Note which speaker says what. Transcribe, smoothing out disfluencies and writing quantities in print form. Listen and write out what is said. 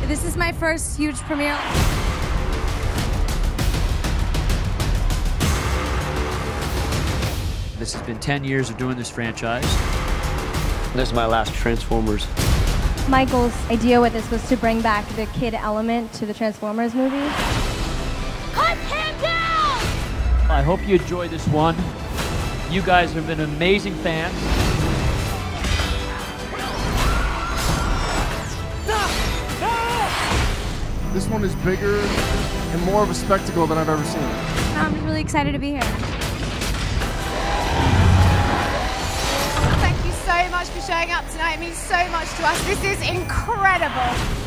Speaker 1: This is my first huge premiere.
Speaker 2: This has been 10 years of doing this franchise.
Speaker 3: This is my last Transformers.
Speaker 4: Michael's idea with this was to bring back the kid element to the Transformers movie.
Speaker 1: Put him down!
Speaker 2: I hope you enjoy this one. You guys have been amazing fans.
Speaker 5: This one is bigger and more of a spectacle than I've ever seen.
Speaker 1: I'm just really excited to be here.
Speaker 6: Thank you so much for showing up tonight. It means so much to us. This is incredible.